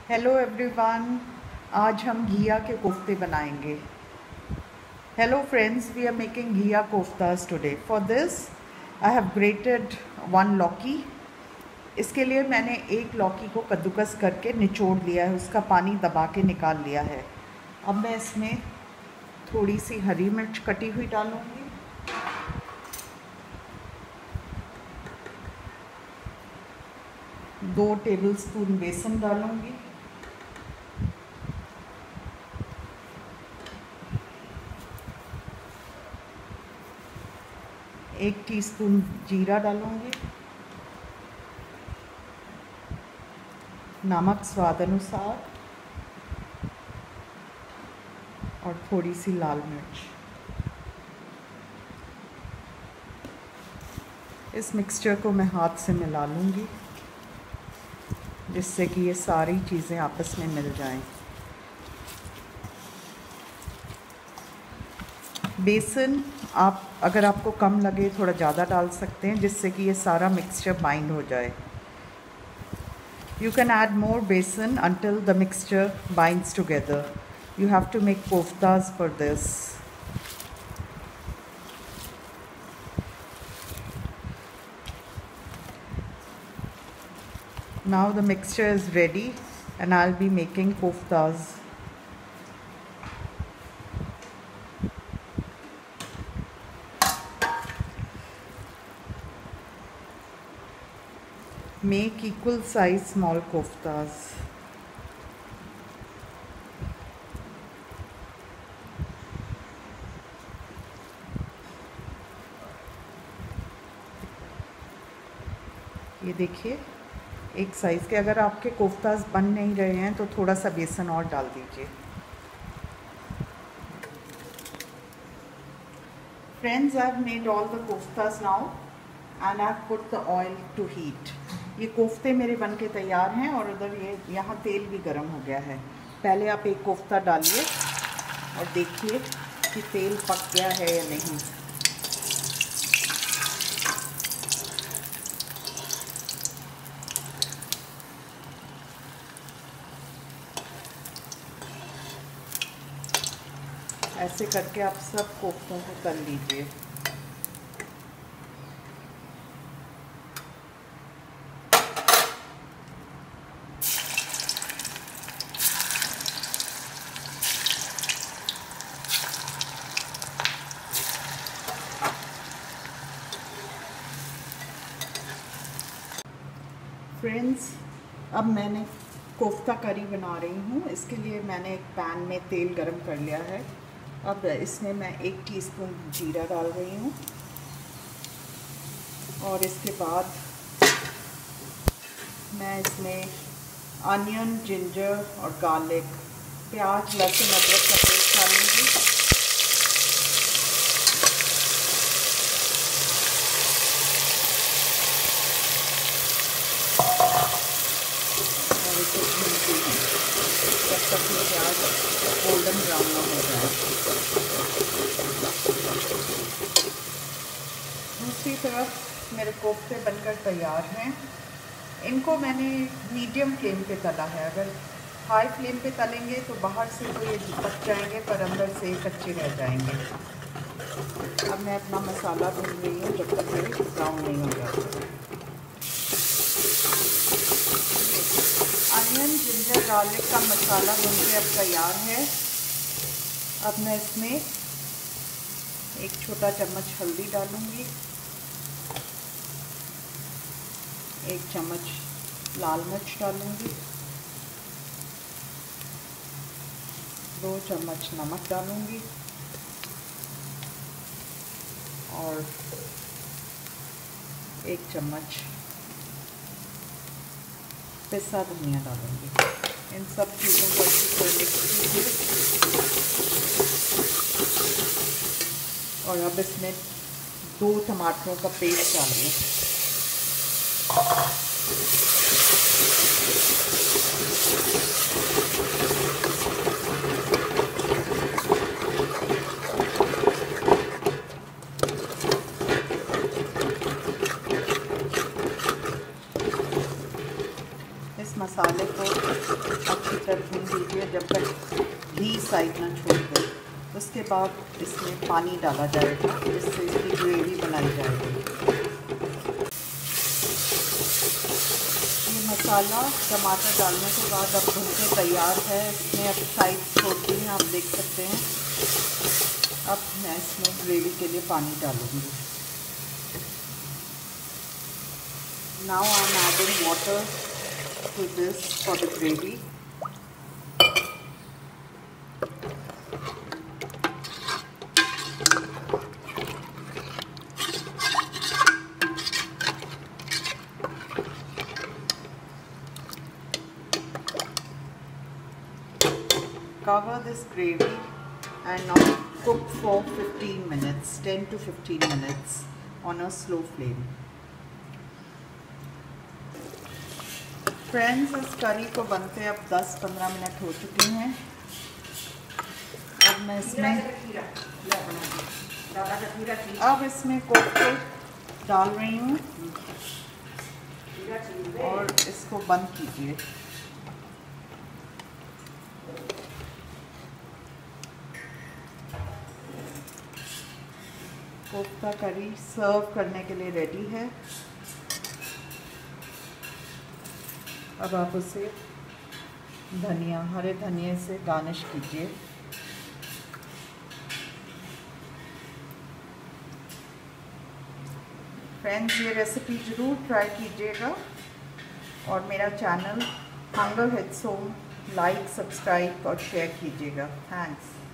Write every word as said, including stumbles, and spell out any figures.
Hello everyone. आज हम घिया के कोफ्ते बनाएंगे। Hello friends, we are making ghiya koftas today. For this I have grated one lauki. इसके लिए मैंने एक लौकी को कद्दूकस करके निचोड़ लिया है, उसका पानी दबा के निकाल लिया है। अब मैं इसमें थोड़ी सी हरी मिर्च कटी हुई डालूँगी, दो टेबलस्पून बेसन डालूँगी, एक टीस्पून जीरा डालूँगी, नमक स्वाद अनुसार और थोड़ी सी लाल मिर्च। इस मिक्सचर को मैं हाथ से मिला लूँगी जिससे कि ये सारी चीज़ें आपस में मिल जाएं। बेसन आप अगर आपको कम लगे थोड़ा ज़्यादा डाल सकते हैं, जिससे कि ये सारा मिक्सचर बाइंड हो जाए। You can add more besan until the mixture binds together. You have to make koftas for this. Now the mixture is ready and I'll be making koftas. Make equal size small koftas. ये देखिए एक size के। अगर आपके कोफ्तास बन नहीं रहे हैं तो थोड़ा सा बेसन और डाल दीजिए। Friends, I've made all the koftas now and I've put the oil to heat. ये कोफ्ते मेरे बन के तैयार हैं और उधर ये यहाँ तेल भी गर्म हो गया है। पहले आप एक कोफ्ता डालिए और देखिए कि तेल पक गया है या नहीं। ऐसे करके आप सब कोफ्तों को तल लीजिए। फ्रेंड्स, अब मैंने कोफ्ता करी बना रही हूँ। इसके लिए मैंने एक पैन में तेल गरम कर लिया है। अब इसमें मैं एक टीस्पून जीरा डाल रही हूँ और इसके बाद मैं इसमें अनियन, जिंजर और गार्लिक, प्याज, लहसुन, अदरक का पेस्ट डालूँगी। जब तक ये प्याज गोल्डन ब्राउन ना हो जाए। दूसरी तरफ मेरे कोफ्ते बनकर तैयार हैं। इनको मैंने मीडियम फ्लेम पे तला है। अगर हाई फ्लेम पे तलेंगे तो बाहर से तो ये पक जाएंगे पर अंदर से कच्चे रह जाएंगे। अब मैं अपना मसाला भून रही हूँ जब तक ये ब्राउन नहीं हो जाता। अनियन, जिंजर, गार्लिक का मसाला भून के अब तैयार है। अब मैं इसमें एक छोटा चम्मच हल्दी डालूंगी, एक चम्मच लाल मिर्च डालूंगी, दो चम्मच नमक डालूंगी और एक चम्मच पिसा धनिया डालूंगी। इन सब चीज़ों को अच्छी तरह मिक्स कीजिए और अब इसमें दो टमाटरों का पेस्ट डालिए। इस मसाले को अच्छी तरह भून लीजिए जब तक घी साइड ना छोड़ दे। उसके बाद इसमें पानी डाला जाएगा जिससे इसकी ग्रेवी बनाई जाएगी। ये मसाला टमाटर डालने के बाद अब भून के तैयार है। इसमें अब साइड छोड़ दी हैं, आप देख सकते हैं। अब मैं इसमें ग्रेवी के लिए पानी डालूँगी। Now I am adding water to this for the gravy. Cover this gravy and now cook for fifteen minutes, ten to fifteen minutes on a slow flame. Friends, इस करी को बनते अब दस पंद्रह मिनट हो चुके हैं। अब मैं इसमें अब इसमें कोफ्ते डाल रही हूँ और इसको बंद कीजिए। कोफ्ता करी सर्व करने के लिए रेडी है। अब आप उसे धनिया, हरे धनिया से गार्निश कीजिए। फ्रेंड्स, ये रेसिपी ज़रूर ट्राई कीजिएगा और मेरा channel hunger hits home like, subscribe और शेयर कीजिएगा। थैंक्स।